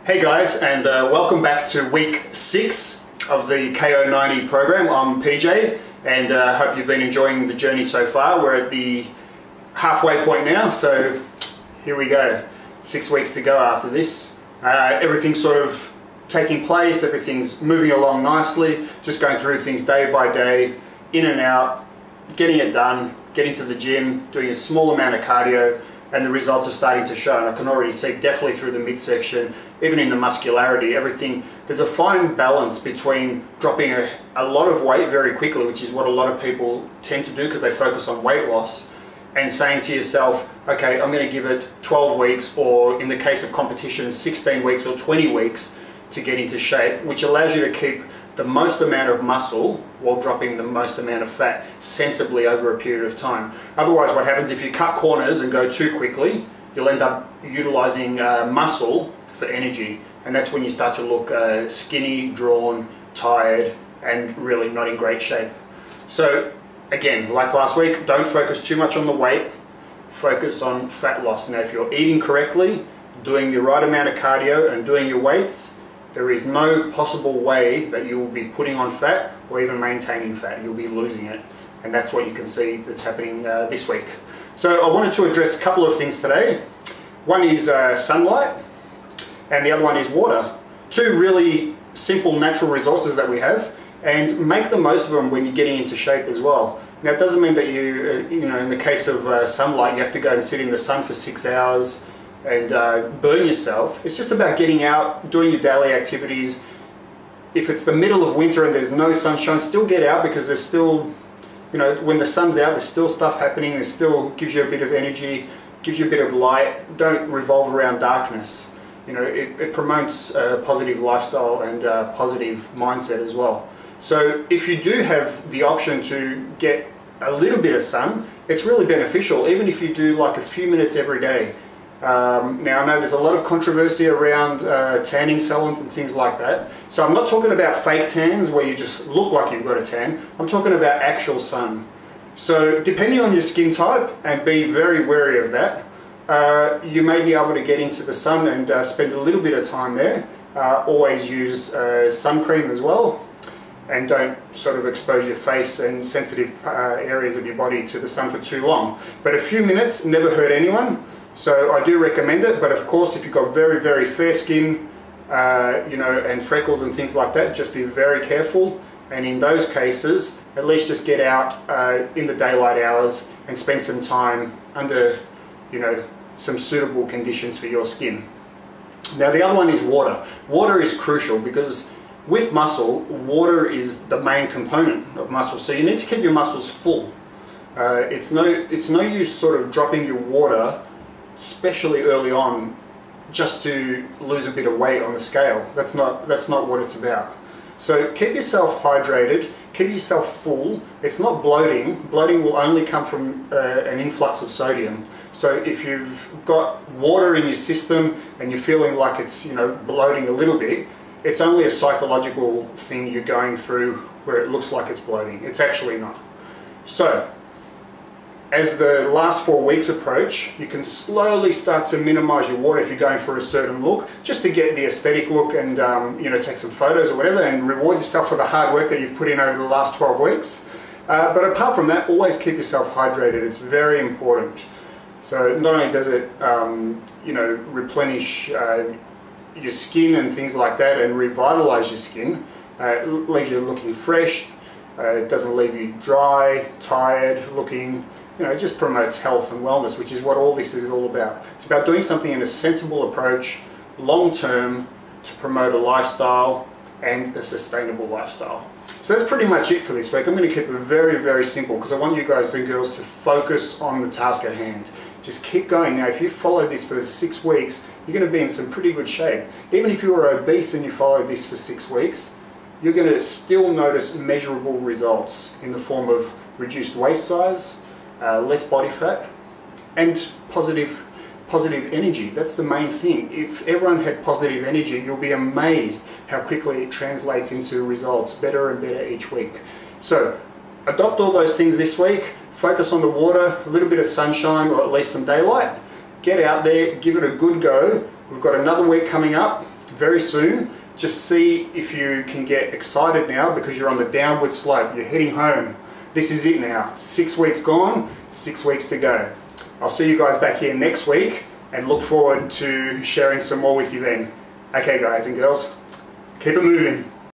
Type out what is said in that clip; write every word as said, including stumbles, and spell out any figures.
Hey guys, and uh, welcome back to week six of the K O ninety program. I'm P J, and I uh, hope you've been enjoying the journey so far. We're at the halfway point now, so here we go. Six weeks to go after this. Uh, everything's sort of taking place, everything's moving along nicely, just going through things day by day, in and out, getting it done, getting to the gym, doing a small amount of cardio, and the results are starting to show. And I can already see definitely through the midsection, even in the muscularity, everything. There's a fine balance between dropping a, a lot of weight very quickly, which is what a lot of people tend to do because they focus on weight loss, and saying to yourself, okay, I'm going to give it twelve weeks, or in the case of competition, sixteen weeks or twenty weeks to get into shape, which allows you to keep the most amount of muscle while dropping the most amount of fat sensibly over a period of time. Otherwise, what happens if you cut corners and go too quickly, you'll end up utilizing uh, muscle for energy, and that's when you start to look uh, skinny, drawn, tired, and really not in great shape. So again, like last week, don't focus too much on the weight, focus on fat loss. Now if you're eating correctly, doing the right amount of cardio and doing your weights, there is no possible way that you will be putting on fat or even maintaining fat. You'll be losing it, and that's what you can see that's happening uh, this week. So I wanted to address a couple of things today. One is uh, sunlight, and the other one is water. Two really simple natural resources that we have, and make the most of them when you're getting into shape as well. Now it doesn't mean that you, uh, you know, in the case of uh, sunlight, you have to go and sit in the sun for six hours and uh, burn yourself. It's just about getting out, doing your daily activities. If it's the middle of winter and there's no sunshine, still get out, because there's still, you know, when the sun's out, there's still stuff happening. It still gives you a bit of energy, gives you a bit of light. Don't revolve around darkness. You know, it, it promotes a positive lifestyle and a positive mindset as well. So if you do have the option to get a little bit of sun, it's really beneficial, even if you do like a few minutes every day. Um, now I know there's a lot of controversy around uh, tanning salons and things like that. So I'm not talking about fake tans where you just look like you've got a tan. I'm talking about actual sun. So depending on your skin type, and be very wary of that, uh, you may be able to get into the sun and uh, spend a little bit of time there. Uh, always use uh, sun cream as well, and don't sort of expose your face and sensitive uh, areas of your body to the sun for too long. But a few minutes never hurt anyone. So I do recommend it, but of course if you've got very, very fair skin, uh, you know, and freckles and things like that, just be very careful. And in those cases, at least just get out uh, in the daylight hours and spend some time under, you know, some suitable conditions for your skin. Now the other one is water. Water is crucial, because with muscle, water is the main component of muscle. So you need to keep your muscles full. Uh, it's no, it's no use sort of dropping your water, especially early on, just to lose a bit of weight on the scale. That's not, that's not what it's about. So keep yourself hydrated, keep yourself full. It's not bloating. Bloating will only come from uh, an influx of sodium. So if you've got water in your system and you're feeling like it's, you know, bloating a little bit, it's only a psychological thing you're going through where it looks like it's bloating. It's actually not. So as the last four weeks approach, you can slowly start to minimize your water if you're going for a certain look, just to get the aesthetic look and um, you know, take some photos or whatever, and reward yourself for the hard work that you've put in over the last twelve weeks. Uh, but apart from that, always keep yourself hydrated. It's very important. So not only does it um, you know, replenish uh, your skin and things like that, and revitalize your skin, uh, it leaves you looking fresh. Uh, it doesn't leave you dry, tired looking. You know, it just promotes health and wellness, which is what all this is all about. It's about doing something in a sensible approach, long term, to promote a lifestyle and a sustainable lifestyle. So that's pretty much it for this week. I'm going to keep it very, very simple, because I want you guys and girls to focus on the task at hand. Just keep going. Now, if you follow this for six weeks, you're going to be in some pretty good shape. Even if you were obese and you followed this for six weeks, you're going to still notice measurable results in the form of reduced waist size, Uh, less body fat, and positive positive energy. That's the main thing. If everyone had positive energy, you'll be amazed how quickly it translates into results, better and better each week. So adopt all those things this week. Focus on the water, a little bit of sunshine, or at least some daylight. Get out there, give it a good go. We've got another week coming up, very soon. Just see if you can get excited now because you're on the downward slope. You're heading home. This is it now. Six weeks gone, six weeks to go. I'll see you guys back here next week and look forward to sharing some more with you then. Okay guys and girls, keep it moving.